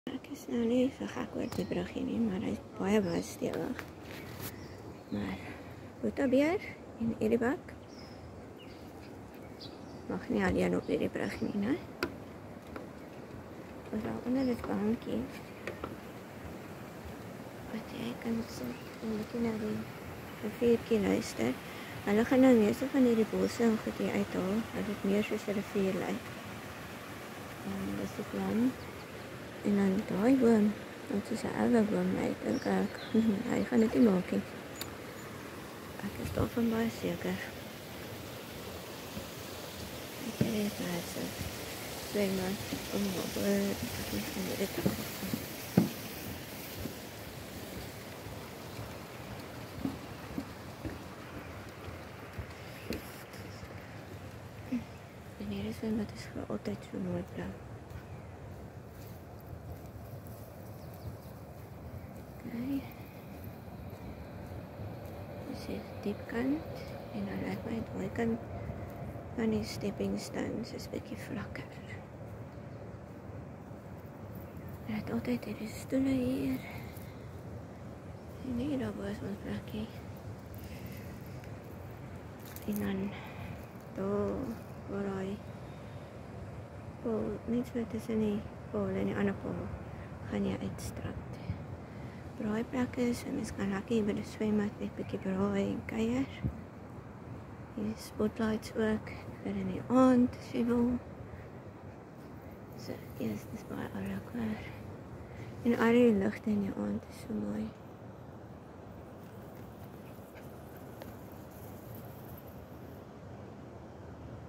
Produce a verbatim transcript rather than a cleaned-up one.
Ek is nou nie so gek oor die bruggie nie, maar hy is baie baie stewig. Maar boetabeer en edibak mag nie alleen op hierdie bruggie nie, né? Ons daar onder dit bankie wat jy kan sit en net na die riviertjie luister. Hulle gaan nou meeste van hierdie bosse en goed hier uithaal, dat dit meer soos 'n rivier lyk. En dis die plan. En dan daai boom, wat soos 'n ouer boom lyk, dink ek, hy gaan dit nie maak nie. Ek is daarvan baie seker. Ek het hier plaas, zwembad, omhoog, dat ek van dit af. En hierdie zwembad is vir altyd so mooi blauw. Okay. Dis die diep kant en dan lyk my daai kant van die stepping stones is bietjie vlakker. Jy het altyd hierdie stoele hier. En hier daarbo is ons plekkie. En dan daar waar hy pool, net so tussen die pool en die ander pool gaan jy uitstrand. Braai plekke is, en mens kan lekker hier by die swembad net bietjie braai en kuier. Hier is spotlights ook, vir in die aand as jy wil. So, eers, dis baie lekker. En al die ligte in die aand is so mooi.